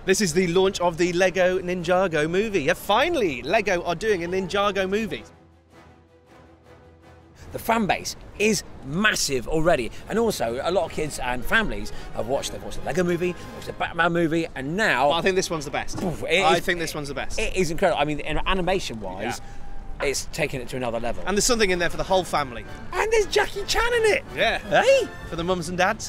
This is the launch of the LEGO Ninjago movie. Yeah, finally, LEGO are doing a Ninjago movie. The fan base is massive already, and also a lot of kids and families have watched. They've watched the LEGO movie, watched the Batman movie, and now I think this one's the best. I think this one's the best. It is incredible. I mean, animation-wise, it's taken it to another level. And there's something in there for the whole family. And there's Jackie Chan in it. Yeah. Hey, for the mums and dads.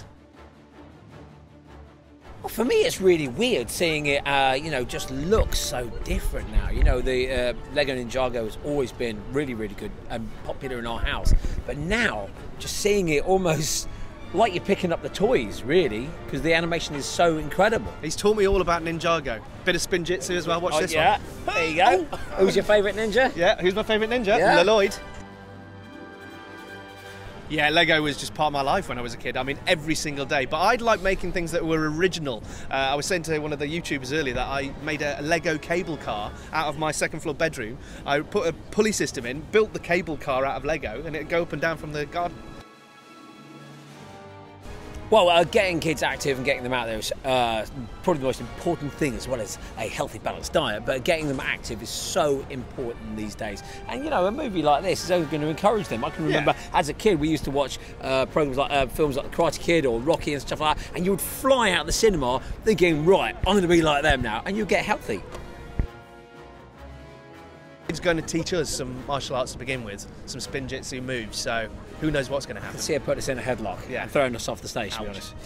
Well, for me, it's really weird seeing it, you know, just look so different now. You know, the LEGO Ninjago has always been really, really good and popular in our house. But now, just seeing it almost like you're picking up the toys, really, because the animation is so incredible. He's taught me all about Ninjago. Bit of spin jitsu as well. Watch this one. There you go. Who's your favourite ninja? Yeah, who's my favourite ninja? Yeah. Lloyd. Yeah, LEGO was just part of my life when I was a kid. I mean, every single day. But I'd like making things that were original. I was saying to one of the YouTubers earlier that I made a LEGO cable car out of my second floor bedroom. I put a pulley system in, built the cable car out of LEGO, and it'd go up and down from the garden. Well, getting kids active and getting them out there is probably the most important thing, as well as a healthy, balanced diet. But getting them active is so important these days. And, you know, a movie like this is only going to encourage them. I can remember as a kid, we used to watch programs like films like The Karate Kid or Rocky and stuff like that. And you would fly out of the cinema thinking, right, I'm going to be like them now. And you'd get healthy. It's going to teach us some martial arts to begin with, some spin jitsu moves, so who knows what's going to happen. I can see her put us in a headlock and throwing us off the stage, to be honest.